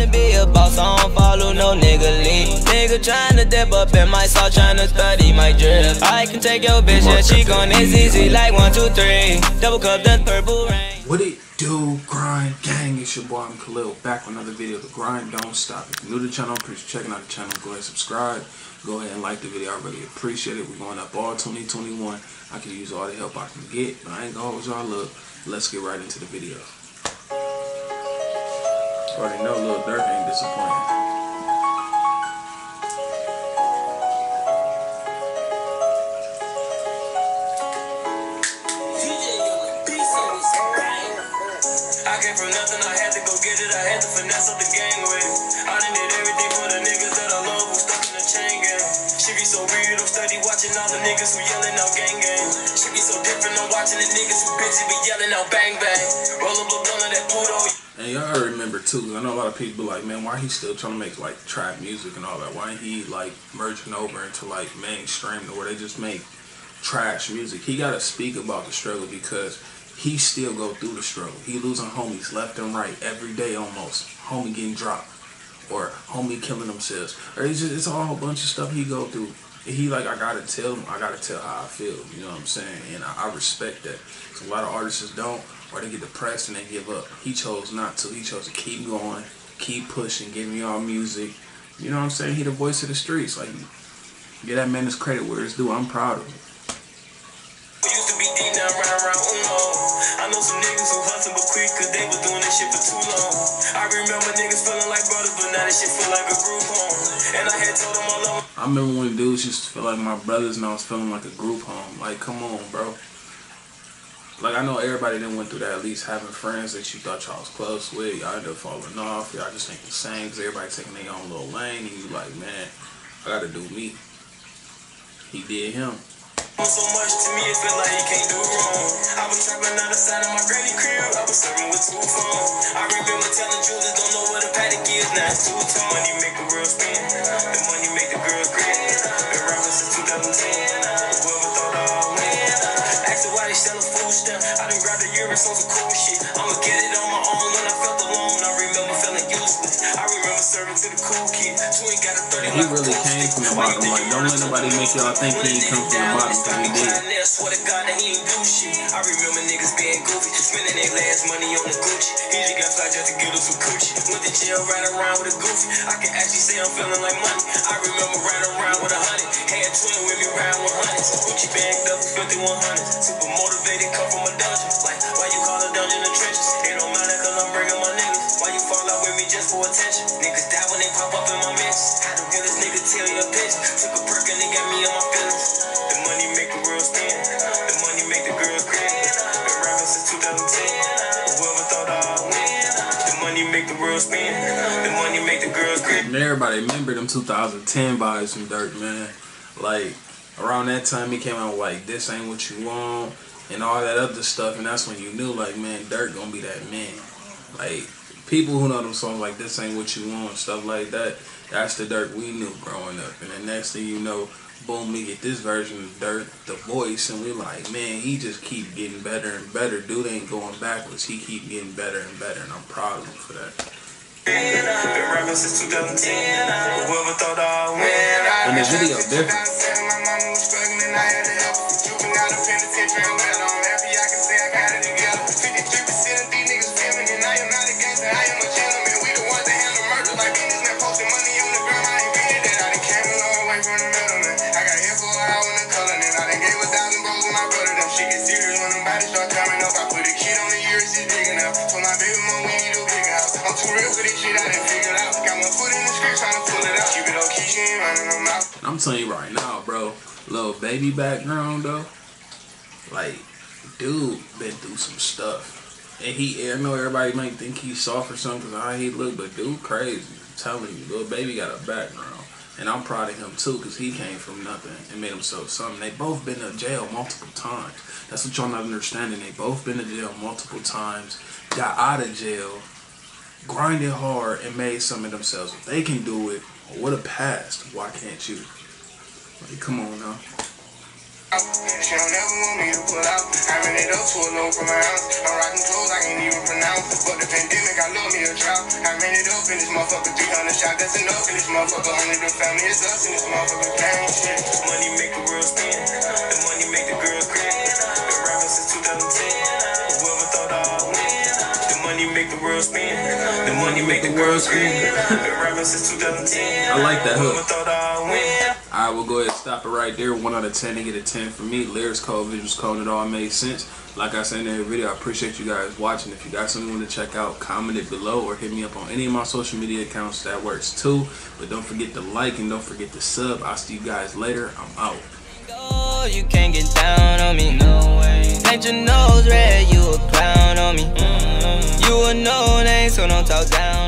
tryna be a boss, I don't follow no nigga lead. Nigga tryna dip up in my sauce, tryna study my drip. I can take your bitch and she gon' easy like 1, 2, 3. Double cup that purple rain. What it do, Grind Gang? It's your boy, I'm Khalil, back with another video. The grind don't stop. If you're new to the channel, appreciate checking out the channel. Go ahead and subscribe. Go ahead and like the video. I really appreciate it. We're going up all 2021. I can use all the help I can get, but I ain't gonna hold y'all up. Let's get right into the video. Already know Lil Durk ain't disappointed. I came from nothing, I had to go get it, I had to finesse up the gang with it. I done did everything for the niggas that I love who stuck in the chain gang. She be so weird, I'm steady watching all the niggas who yelling out gang gang. She be so different, I'm watching the niggas who bitchy be yelling out bang bang. Roll up a blunt of that Pluto. And y'all gotta remember too, I know a lot of people like, man, why he still trying to make like trap music and all that? Why ain't he like merging over into like mainstream to where they just make trash music? He gotta speak about the struggle because he still go through the struggle. He losing homies left and right every day almost. Homie getting dropped or homie killing themselves. Or it's all a bunch of stuff he go through. And he like, I gotta tell him, I gotta tell how I feel. You know what I'm saying? And I respect that. So a lot of artists don't, or they get depressed and they give up. He chose not to. He chose to keep going, keep pushing, giving y'all music. You know what I'm saying? He the voice of the streets. Like, get that man his credit where it's due. I'm proud of him. Used to be deep down, around Uno. I know some niggas who hustle but quick cause they was doing this shit for too long. I remember niggas feeling like brothers, but now this shit feel like a group home. And I had told them all over. I remember when dudes used to feel like my brothers and I was feeling like a group home. Like, come on, bro. Like, I know everybody done went through that, at least having friends that you thought y'all was close with. Y'all ended up falling off. Y'all just ain't the same because everybody taking their own little lane. And you like, man, I gotta do me. He did him. So much to me, it feel like he can't do wrong. I was trapping out the side of my granny crib. I was serving with 2 phones. I remember telling Jules, don't know what a paddock is. Now it's 2 tone. Money make the world spin. The money make the girls grin. Been rapping since 2010. Whoever thought I'd win. Asking why they selling food stamp. I done grabbed the earrings on some cool shit. I'ma get it on my own when I felt alone. I remember feeling useless. I remember serving to the cool kid. Twin got a 30 He really came from the bottom. Like, don't let nobody make y'all think he ain't come from the bottom. I swear to God that he ain't do shit. I remember niggas being goofy, spending their last money on the Gucci. He just got fly just to get us some coochie. Went to jail, ran around with a goofy. I can actually say I'm feeling like money. I remember riding around with 100. Had twin with me riding 100. Gucci bagged up 5100. Super motivated, come from a dungeon. Like, why you call a dungeon the trenches? It don't matter cause I'm bringing my niggas. Why you fall out with me just for attention? Niggas die when they pop up in my mentions. Had to get this nigga tell you a bitch. Took a perk and they got me on my feelings. The money make the world spin. The money make the girls grin. Been rapping since 2010. Whoever thought I'd win. The money make the world spin. The money make the girls grin. And everybody remember them 2010 vibes from Durk, man. Like, around that time he came out like, this ain't what you want, and all that other stuff, and that's when you knew, like, man, Durk gonna be that man. Like, people who know them songs like This Ain't What You Want, stuff like that, that's the Durk we knew growing up. And the next thing you know, boom, we get this version of Durk, The Voice, and we like, man, he just keep getting better and better. Dude ain't going backwards. He keep getting better and better, and I'm proud of him for that. Been rapping since 2010. Whoever thought I'd win. And the video different. My mama was struggling, I had to help. Jumping out of penitentiary, I'm glad I'm happy. I can say I got it together. 53% of these niggas feeling, and I am not a gangster, I am a gentleman. We the ones that handle murder like businessmen, posting money on the ground. I ain't reading that. I done came a long way from the middleman. I got hit for an hour in the color, and I done gave 1,000 bros to my brother. Them shit get serious when them bodies start coming up. I put a kid on the year, she's digging up. Told my baby mom we need a big house. I'm too real for this shit, I done figured out. Got my foot in the script, trying to pull it out. Keep it on key, she ain't running them out. I'm telling you right now, bro, little baby background though, like, dude been through some stuff. And I know everybody might think he's soft or something because how he look, but dude crazy. I'm telling you, little baby got a background. And I'm proud of him too because he came from nothing and made himself something. They both been to jail multiple times. That's what y'all not understanding. They both been to jail multiple times, got out of jail, grinded hard, and made something of themselves. If they can do it, what a past, why can't you? Like, come on now. She don't ever want me to pull out. I ran it up to a low from my house. I'm rocking clothes I can't even pronounce. But the pandemic, I love me a drought. I ran it up in this motherfucker, 300 shots. That's enough in this motherfucker. 100 the family, it's us in this motherfucker. Gang shit. Money make the world spin. The money make the girl grin. Been rapping since 2010. Whoever thought I'd win. The money make the world spin. The money make the world spin. Been rapping since 2010. I like that hook. Whoever thought I'd win. Alright, we'll go ahead and stop it right there. 1 out of 10 to get a 10 for me. Lyrics cold, visuals cold, it all made sense. Like I said in every video, I appreciate you guys watching. If you got something you want to check out, comment it below or hit me up on any of my social media accounts. That works too. But don't forget to like and don't forget to sub. I'll see you guys later. I'm out. Oh, you can't get down on me. No way. Paint your nose red, you a clown on me. You a no name, so don't talk down.